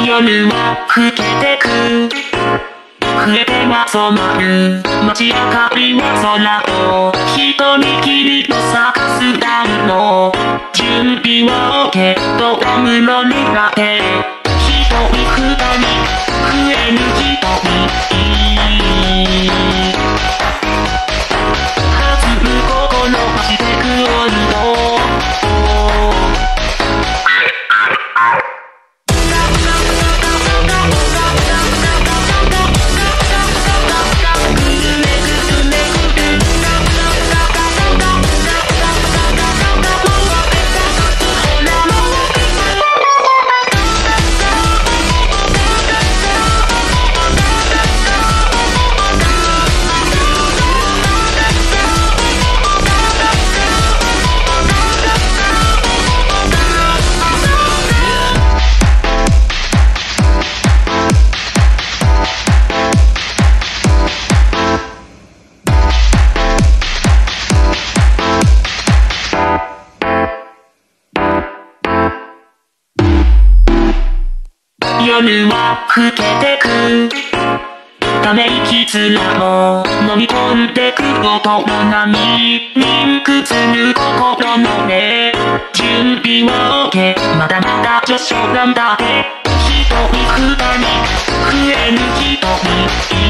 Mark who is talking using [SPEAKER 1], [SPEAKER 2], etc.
[SPEAKER 1] 夜は更けてく。増えては染まる街明かりは空を一人きりと咲かすダウの準備は OK ドラムの苦手一人二人増える一人弾む心はしてく温度夜は更けてく。ため息すらも飲み込んでく音の波リンクする心の目準備は OK まだまだ序章なんだって一人二人増える一人